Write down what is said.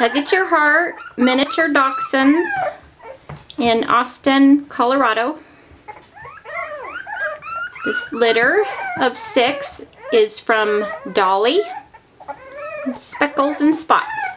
Tug at Your Heart Miniature Dachshunds in Austin, Colorado. This litter of 6 is from Dolly, Speckles and Spots.